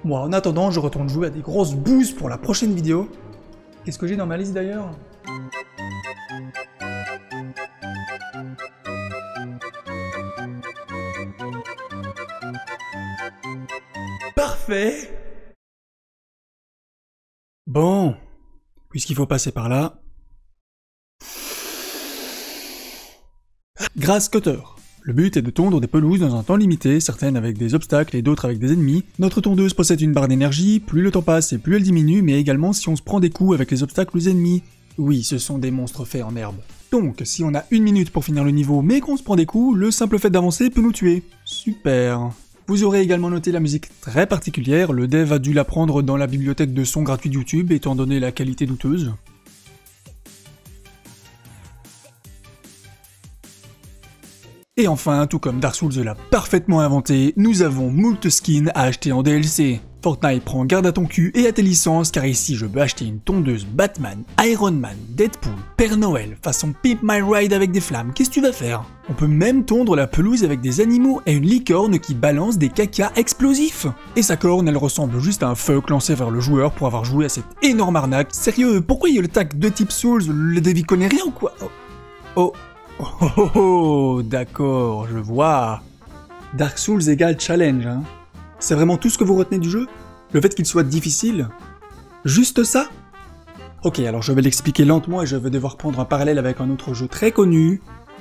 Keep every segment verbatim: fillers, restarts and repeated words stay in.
Moi, en attendant, je retourne jouer à des grosses boosts pour la prochaine vidéo. Qu'est-ce que j'ai dans ma liste d'ailleurs? Parfait! Bon, puisqu'il faut passer par là... Grass Cutter. Le but est de tondre des pelouses dans un temps limité, certaines avec des obstacles et d'autres avec des ennemis. Notre tondeuse possède une barre d'énergie, plus le temps passe et plus elle diminue, mais également si on se prend des coups avec les obstacles ou les ennemis. Oui, ce sont des monstres faits en herbe. Donc, si on a une minute pour finir le niveau mais qu'on se prend des coups, le simple fait d'avancer peut nous tuer. Super. Vous aurez également noté la musique très particulière, le dev a dû la prendre dans la bibliothèque de sons gratuits de YouTube étant donné la qualité douteuse. Et enfin, tout comme Dark Souls l'a parfaitement inventé, nous avons moult skins à acheter en D L C. Fortnite prend garde à ton cul et à tes licences, car ici je peux acheter une tondeuse Batman, Iron Man, Deadpool, Père Noël, façon Pimp My Ride avec des flammes, qu'est-ce que tu vas faire? On peut même tondre la pelouse avec des animaux et une licorne qui balance des cacas explosifs. Et sa corne, elle ressemble juste à un fuck lancé vers le joueur pour avoir joué à cette énorme arnaque. Sérieux, pourquoi il y a le tag de type Souls, le dev il connaît rien ou quoi? Oh... oh. Oh oh oh, d'accord, je vois. Dark Souls égale challenge, hein. C'est vraiment tout ce que vous retenez du jeu? Le fait qu'il soit difficile? Juste ça? Ok, alors je vais l'expliquer lentement et je vais devoir prendre un parallèle avec un autre jeu très connu,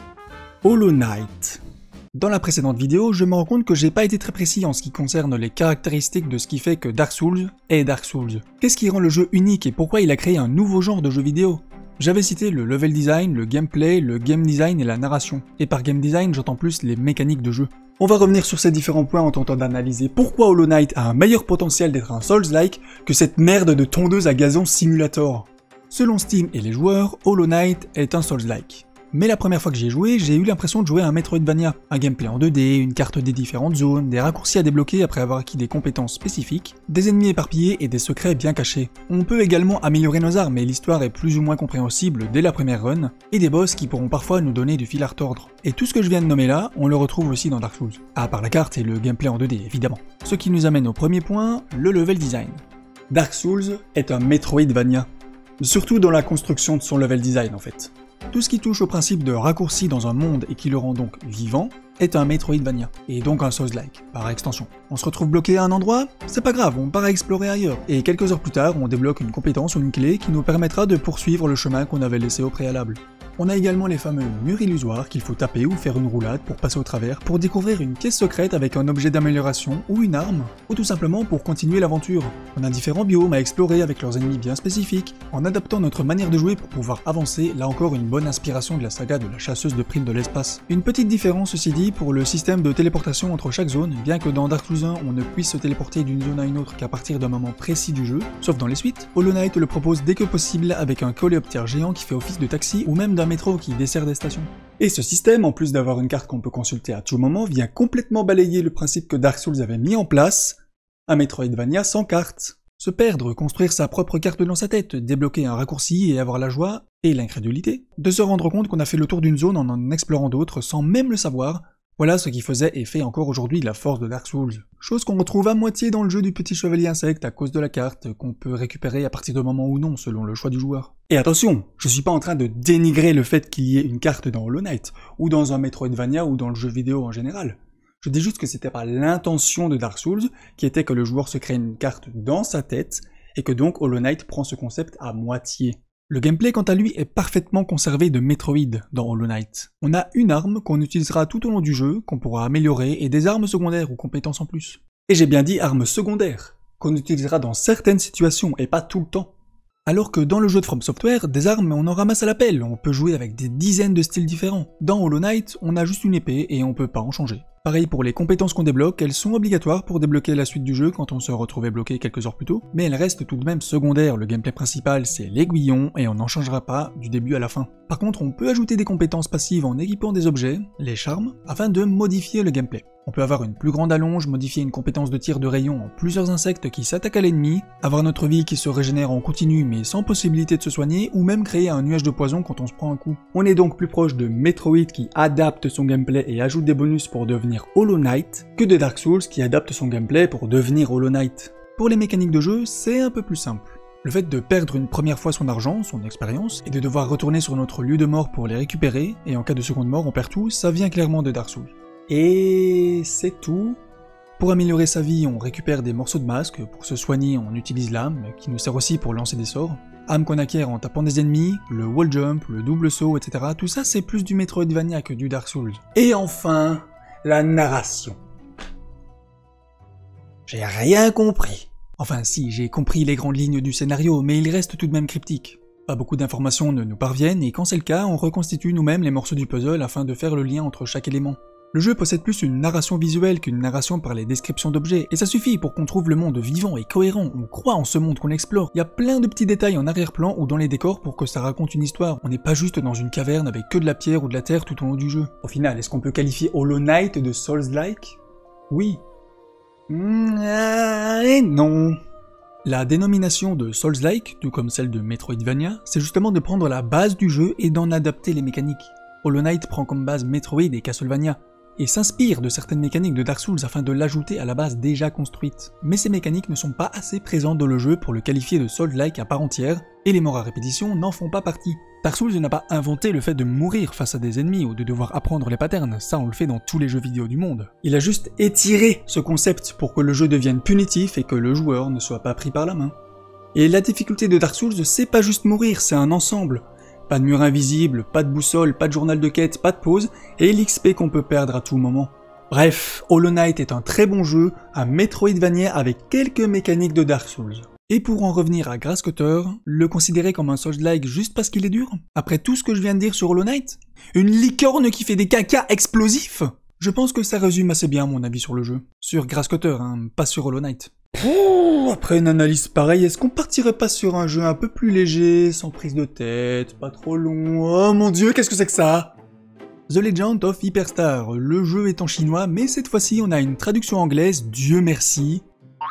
Hollow Knight. Dans la précédente vidéo, je me rends compte que j'ai pas été très précis en ce qui concerne les caractéristiques de ce qui fait que Dark Souls est Dark Souls. Qu'est-ce qui rend le jeu unique et pourquoi il a créé un nouveau genre de jeu vidéo? J'avais cité le level design, le gameplay, le game design et la narration. Et par game design, j'entends plus les mécaniques de jeu. On va revenir sur ces différents points en tentant d'analyser pourquoi Hollow Knight a un meilleur potentiel d'être un Souls-like que cette merde de tondeuse à gazon simulator. Selon Steam et les joueurs, Hollow Knight est un Souls-like. Mais la première fois que j'y ai joué, j'ai eu l'impression de jouer à un Metroidvania. Un gameplay en deux D, une carte des différentes zones, des raccourcis à débloquer après avoir acquis des compétences spécifiques, des ennemis éparpillés et des secrets bien cachés. On peut également améliorer nos armes, mais l'histoire est plus ou moins compréhensible dès la première run, et des boss qui pourront parfois nous donner du fil à retordre. Et tout ce que je viens de nommer là, on le retrouve aussi dans Dark Souls. À part la carte et le gameplay en deux D évidemment. Ce qui nous amène au premier point, le level design. Dark Souls est un Metroidvania. Surtout dans la construction de son level design en fait. Tout ce qui touche au principe de raccourci dans un monde et qui le rend donc vivant est un Metroidvania, et donc un Souls-like, par extension. On se retrouve bloqué à un endroit? C'est pas grave, on part à explorer ailleurs. Et quelques heures plus tard, on débloque une compétence ou une clé qui nous permettra de poursuivre le chemin qu'on avait laissé au préalable. On a également les fameux murs illusoires qu'il faut taper ou faire une roulade pour passer au travers pour découvrir une caisse secrète avec un objet d'amélioration ou une arme, ou tout simplement pour continuer l'aventure. On a différents biomes à explorer avec leurs ennemis bien spécifiques, en adaptant notre manière de jouer pour pouvoir avancer, là encore une bonne inspiration de la saga de la chasseuse de primes de l'espace. Une petite différence ceci dit pour le système de téléportation entre chaque zone, bien que dans Dark Souls un on ne puisse se téléporter d'une zone à une autre qu'à partir d'un moment précis du jeu, sauf dans les suites, Hollow Knight le propose dès que possible avec un coléoptère géant qui fait office de taxi ou même d'un métro qui dessert des stations. Et ce système, en plus d'avoir une carte qu'on peut consulter à tout moment, vient complètement balayer le principe que Dark Souls avait mis en place, un Metroidvania sans carte. Se perdre, construire sa propre carte dans sa tête, débloquer un raccourci et avoir la joie, et l'incrédulité, de se rendre compte qu'on a fait le tour d'une zone en en explorant d'autres sans même le savoir. Voilà ce qui faisait et fait encore aujourd'hui la force de Dark Souls. Chose qu'on retrouve à moitié dans le jeu du petit chevalier insecte à cause de la carte, qu'on peut récupérer à partir de moment ou non, selon le choix du joueur. Et attention, je suis pas en train de dénigrer le fait qu'il y ait une carte dans Hollow Knight, ou dans un Metroidvania, ou dans le jeu vidéo en général. Je dis juste que c'était pas l'intention de Dark Souls, qui était que le joueur se crée une carte dans sa tête, et que donc Hollow Knight prend ce concept à moitié. Le gameplay quant à lui est parfaitement conservé de Metroid dans Hollow Knight. On a une arme qu'on utilisera tout au long du jeu, qu'on pourra améliorer, et des armes secondaires ou compétences en plus. Et j'ai bien dit armes secondaires, qu'on utilisera dans certaines situations et pas tout le temps. Alors que dans le jeu de From Software, des armes on en ramasse à l'appel, on peut jouer avec des dizaines de styles différents. Dans Hollow Knight, on a juste une épée et on peut pas en changer. Pareil pour les compétences qu'on débloque, elles sont obligatoires pour débloquer la suite du jeu quand on se retrouvait bloqué quelques heures plus tôt, mais elles restent tout de même secondaires, le gameplay principal c'est l'aiguillon et on n'en changera pas du début à la fin. Par contre on peut ajouter des compétences passives en équipant des objets, les charmes, afin de modifier le gameplay. On peut avoir une plus grande allonge, modifier une compétence de tir de rayon en plusieurs insectes qui s'attaquent à l'ennemi, avoir notre vie qui se régénère en continu mais sans possibilité de se soigner, ou même créer un nuage de poison quand on se prend un coup. On est donc plus proche de Metroid qui adapte son gameplay et ajoute des bonus pour devenir Hollow Knight, que de Dark Souls qui adapte son gameplay pour devenir Hollow Knight. Pour les mécaniques de jeu, c'est un peu plus simple. Le fait de perdre une première fois son argent, son expérience, et de devoir retourner sur notre lieu de mort pour les récupérer, et en cas de seconde mort on perd tout, ça vient clairement de Dark Souls. Et c'est tout. Pour améliorer sa vie, on récupère des morceaux de masque, pour se soigner on utilise l'âme, qui nous sert aussi pour lancer des sorts. Âme qu'on acquiert en tapant des ennemis, le wall jump, le double saut, et cetera. Tout ça c'est plus du Metroidvania que du Dark Souls. Et enfin, la narration. J'ai rien compris. Enfin si, j'ai compris les grandes lignes du scénario, mais il reste tout de même cryptique. Pas beaucoup d'informations ne nous parviennent, et quand c'est le cas, on reconstitue nous-mêmes les morceaux du puzzle afin de faire le lien entre chaque élément. Le jeu possède plus une narration visuelle qu'une narration par les descriptions d'objets, et ça suffit pour qu'on trouve le monde vivant et cohérent, on croit en ce monde qu'on explore. Il y a plein de petits détails en arrière-plan ou dans les décors pour que ça raconte une histoire. On n'est pas juste dans une caverne avec que de la pierre ou de la terre tout au long du jeu. Au final, est-ce qu'on peut qualifier Hollow Knight de Souls-like? Oui. Mmh, et non. La dénomination de Souls-like, tout comme celle de Metroidvania, c'est justement de prendre la base du jeu et d'en adapter les mécaniques. Hollow Knight prend comme base Metroid et Castlevania, et s'inspire de certaines mécaniques de Dark Souls afin de l'ajouter à la base déjà construite. Mais ces mécaniques ne sont pas assez présentes dans le jeu pour le qualifier de Souls-like à part entière, et les morts à répétition n'en font pas partie. Dark Souls n'a pas inventé le fait de mourir face à des ennemis ou de devoir apprendre les patterns, ça on le fait dans tous les jeux vidéo du monde. Il a juste étiré ce concept pour que le jeu devienne punitif et que le joueur ne soit pas pris par la main. Et la difficulté de Dark Souls, c'est pas juste mourir, c'est un ensemble. Pas de mur invisible, pas de boussole, pas de journal de quête, pas de pause, et l'X P qu'on peut perdre à tout moment. Bref, Hollow Knight est un très bon jeu, un Metroidvania avec quelques mécaniques de Dark Souls. Et pour en revenir à Grasscutter, le considérer comme un Souls-like juste parce qu'il est dur? Après tout ce que je viens de dire sur Hollow Knight? Une licorne qui fait des cacas explosifs? Je pense que ça résume assez bien mon avis sur le jeu. Sur Grasscutter, hein, pas sur Hollow Knight. Oh, après une analyse pareille, est-ce qu'on partirait pas sur un jeu un peu plus léger, sans prise de tête, pas trop long? Oh mon dieu, qu'est-ce que c'est que ça? The Legend of Hyperstar, le jeu est en chinois, mais cette fois-ci on a une traduction anglaise, Dieu merci.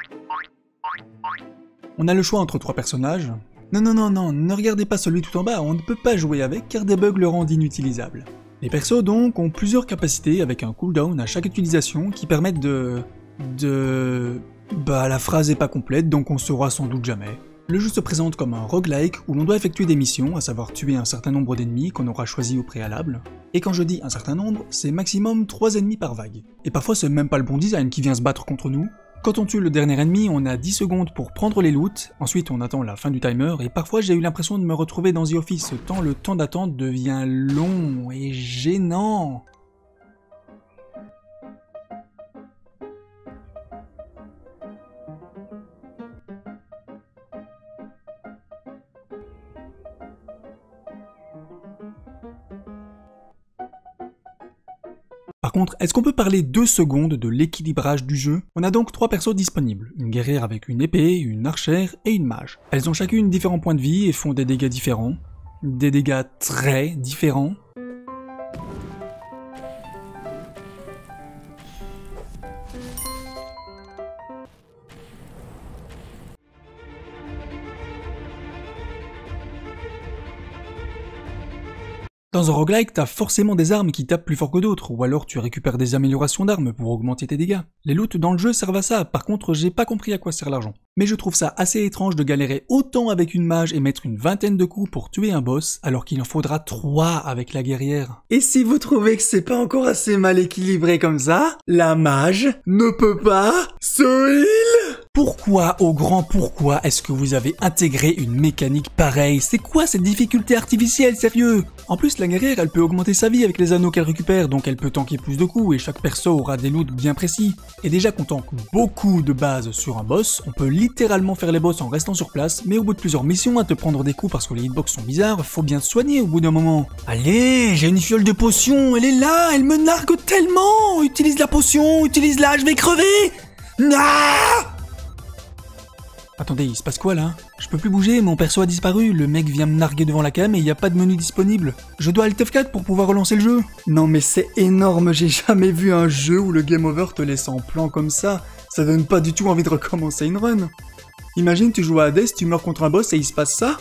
On a le choix entre trois personnages. Non, non, non, non, ne regardez pas celui tout en bas, on ne peut pas jouer avec car des bugs le rendent inutilisable. Les persos donc ont plusieurs capacités avec un cooldown à chaque utilisation qui permettent de... de... Bah la phrase est pas complète donc on saura sans doute jamais. Le jeu se présente comme un roguelike où l'on doit effectuer des missions, à savoir tuer un certain nombre d'ennemis qu'on aura choisi au préalable. Et quand je dis un certain nombre, c'est maximum trois ennemis par vague. Et parfois c'est même pas le bon design qui vient se battre contre nous. Quand on tue le dernier ennemi, on a dix secondes pour prendre les loots, ensuite on attend la fin du timer, et parfois j'ai eu l'impression de me retrouver dans The Office, tant le temps d'attente devient long et gênant. Par contre, est-ce qu'on peut parler deux secondes de l'équilibrage du jeu? On a donc trois persos disponibles, une guerrière avec une épée, une archère et une mage. Elles ont chacune différents points de vie et font des dégâts différents, des dégâts très différents. Dans un roguelike, t'as forcément des armes qui tapent plus fort que d'autres, ou alors tu récupères des améliorations d'armes pour augmenter tes dégâts. Les loots dans le jeu servent à ça, par contre j'ai pas compris à quoi sert l'argent. Mais je trouve ça assez étrange de galérer autant avec une mage et mettre une vingtaine de coups pour tuer un boss, alors qu'il en faudra trois avec la guerrière. Et si vous trouvez que c'est pas encore assez mal équilibré comme ça, la mage ne peut pas se heal. Pourquoi, au grand pourquoi, est-ce que vous avez intégré une mécanique pareille? C'est quoi cette difficulté artificielle, sérieux? En plus, la guerrière, elle peut augmenter sa vie avec les anneaux qu'elle récupère, donc elle peut tanker plus de coups, et chaque perso aura des loots bien précis. Et déjà qu'on tank beaucoup de bases sur un boss, on peut littéralement faire les boss en restant sur place, mais au bout de plusieurs missions, à te prendre des coups parce que les hitbox sont bizarres, faut bien se soigner au bout d'un moment. Allez, j'ai une fiole de potion, elle est là, elle me nargue tellement! Utilise la potion, utilise-la, je vais crever! Ah! Attendez, il se passe quoi là? Je peux plus bouger, mon perso a disparu, le mec vient me narguer devant la cam et il n'y a pas de menu disponible. Je dois Alt F quatre pour pouvoir relancer le jeu. Non mais c'est énorme, j'ai jamais vu un jeu où le game over te laisse en plan comme ça. Ça donne pas du tout envie de recommencer une run. Imagine tu joues à Hades, tu meurs contre un boss et il se passe ça?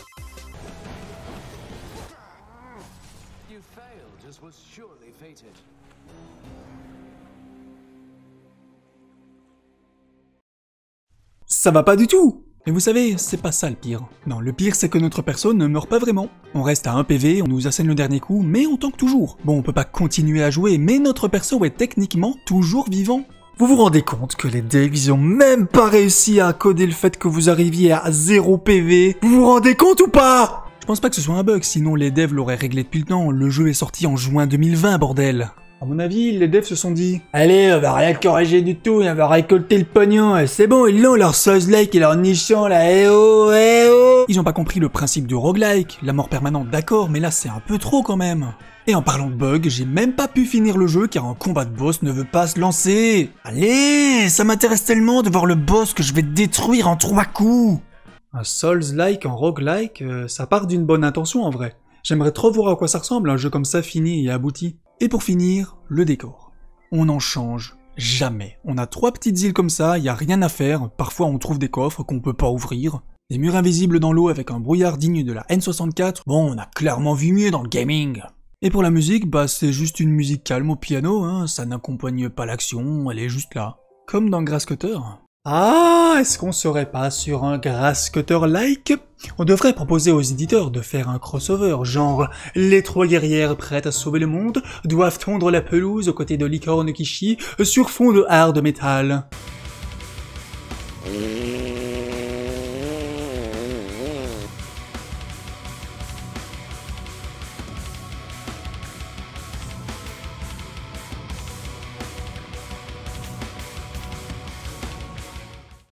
ça va pas du tout. Mais vous savez, c'est pas ça le pire. Non, le pire c'est que notre perso ne meurt pas vraiment. On reste à un P V, on nous assène le dernier coup, mais on tank toujours. Bon, on peut pas continuer à jouer, mais notre perso est techniquement toujours vivant. Vous vous rendez compte que les devs, ils ont même pas réussi à coder le fait que vous arriviez à zéro P V? Vous vous rendez compte ou pas? Je pense pas que ce soit un bug, sinon les devs l'auraient réglé depuis le temps. Le jeu est sorti en juin deux mille vingt, bordel. À mon avis, les devs se sont dit « Allez, on va rien corriger du tout, on va récolter le pognon, et c'est bon, ils l'ont leur Souls-like et leur nichon là, eh oh, eh oh !» Ils ont pas compris le principe du roguelike, la mort permanente d'accord, mais là c'est un peu trop quand même. Et en parlant de bug, j'ai même pas pu finir le jeu car un combat de boss ne veut pas se lancer. Allez, ça m'intéresse tellement de voir le boss que je vais détruire en trois coups. Un Souls-like en roguelike, euh, ça part d'une bonne intention en vrai. J'aimerais trop voir à quoi ça ressemble un jeu comme ça fini et abouti. Et pour finir, le décor. On n'en change jamais. On a trois petites îles comme ça, y a rien à faire, parfois on trouve des coffres qu'on peut pas ouvrir. Des murs invisibles dans l'eau avec un brouillard digne de la N soixante-quatre, bon on a clairement vu mieux dans le gaming. Et pour la musique, bah c'est juste une musique calme au piano, hein, ça n'accompagne pas l'action, elle est juste là. Comme dans Grasscutter. Ah, est-ce qu'on serait pas sur un Grasscutter-like? On devrait proposer aux éditeurs de faire un crossover, genre « Les trois guerrières prêtes à sauver le monde doivent tondre la pelouse aux côtés de licornes qui chient sur fond de hard metal ».